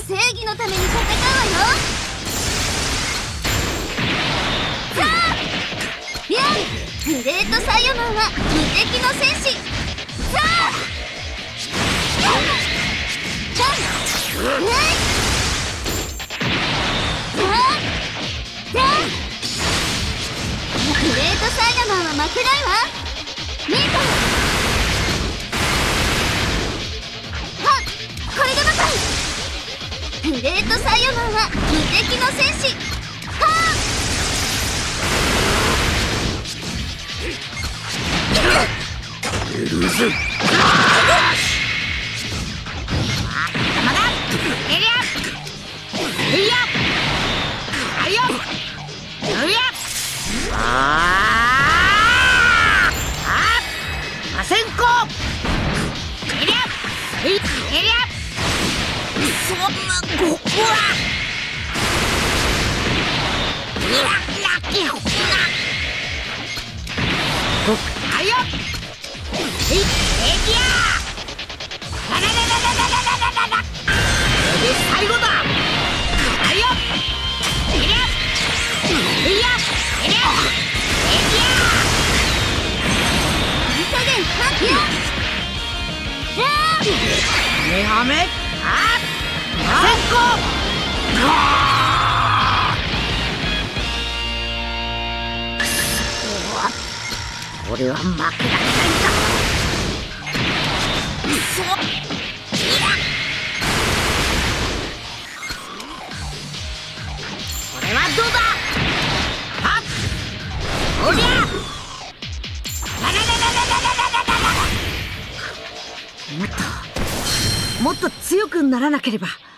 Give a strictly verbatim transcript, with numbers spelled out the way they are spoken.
正義のために戦うわよ。さあいやグレートサイヤマンは無敵の戦士。さあやっさあえいさあさあグレートサイヤマンは負けないわ。ミートはっこれでもかい。グレートサイヤマンは無敵の戦士。はあエルズまだエリアエリアありよエリアあーあアセンコエリアエリアそんなここはラッキーホーありよエイエリアララララララララララこれで最後だありよエリアエリアエリアエリアいい加減はっよメハメあっ先行俺は負けられないんだ。そいやこれはどうだ。はっおりゃララララララララララもっともっと強くならなければ。